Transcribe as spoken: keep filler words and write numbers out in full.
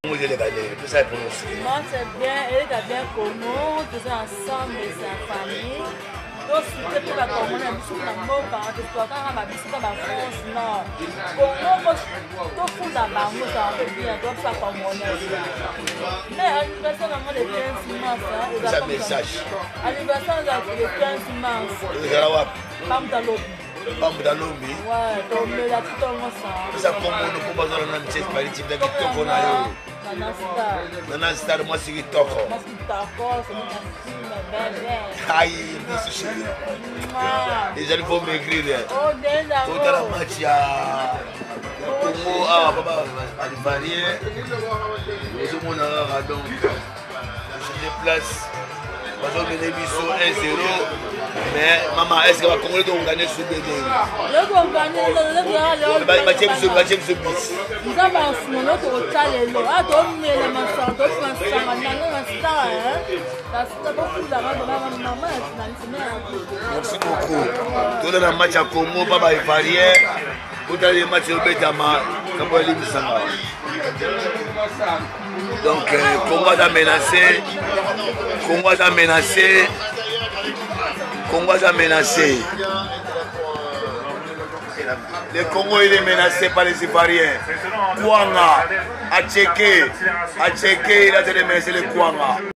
j'ai les galères, tout ça est prononcé. Moi, c'est bien, elle est bien Congo, tous ensemble, c'est en famille. Donc, si tu es pour la Congo, on a mis sur la moque, on a mis sur la France, non. Congo, tout fout la banque, ça va bien, donc ça Congolais. Mais à l'anniversaire, vraiment, les quinze mars, c'est un message. À l'anniversaire, les quinze mars. Les Arawak. Bam Dalobi. Bam Dalobi. Ouais, donc la petite homme, ça. Ça, comme on ne peut pas faire un petit maritime de Kitoko na yo. Nana Star. Nana Star, moi, c'est Kitoko. Moi, c'est Kitoko, c'est mon assistant, aïe, c'est chéri. Les gens vont m'écrire. Oh, déjà. Tout à la match, à Congo, ah, papa, à l'Ivoirien. Nous sommes là, donc, je déplace. Parce qu'on est sur un zéro. Mais maman, est-ce que va Congolais doit gagner sur deux deux? Le Congo gagne, le Bah, bah, tiens, monsieur, bah, tiens, monsieur bis. Nous avons un fou, nous avons un talent. Ah, donc, mais les maçons, donc, on s'en va, on a un star, hein. La star, beaucoup d'argent, maman, merci beaucoup. Tout le match à Congo, papa Ivoirien. Tout le match au Bétama, comme on dit, ça va. Donc, euh, Congo a menacé. Congo a menacé. Congo a menacé. Le Congo il est menacé par les Ivoiriens. Kouanga a checké. A checké, il a menacé le Kouanga.